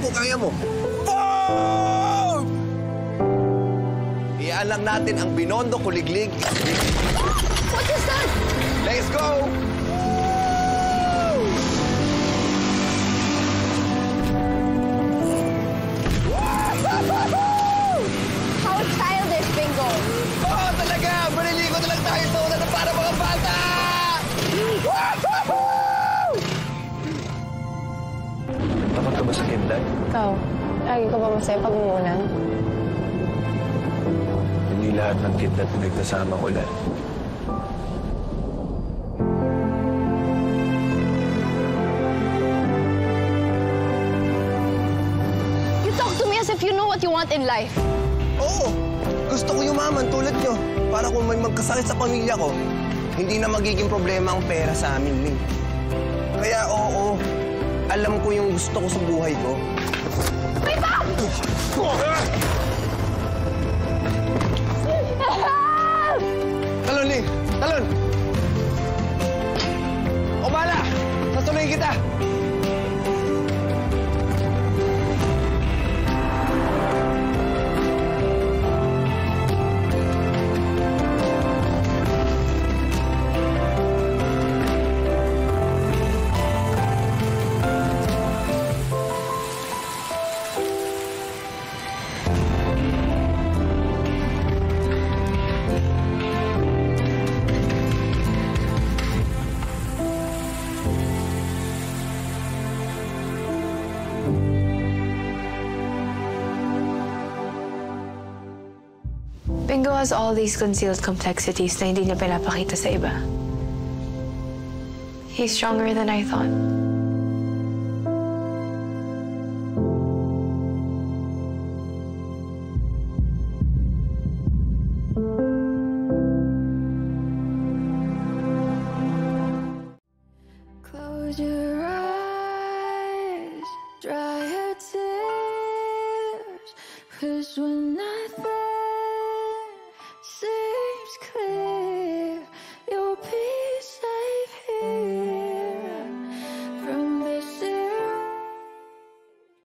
mo, kaya mo. Boom! Iaalang natin ang Binondo Kuliglig. What is that? Let's go! How childish, Bingo! Oo, talaga! Maniligo na lang tayo sa ulan para mga bata! Takot ka ba sa kidlat? Ikaw, lagi ka ba masaya pag umuulan? Hindi lahat ng kidlat nagkasama ulan. You talk to me as if you know what you want in life. Oo! Gusto ko yumaman tulad nyo. Para kung may magkasakit sa pamilya ko, hindi na magiging problema ang pera sa amin, Ling. Kaya oo, alam ko yung gusto ko sa buhay ko. Pito! Talon, Ling! Talon! O bala! Sasuloy kita! Bingo has all these concealed complexities na hindi niya pinapakita sa iba. He's stronger than I thought. Close your eyes, dry your tears, 'cause when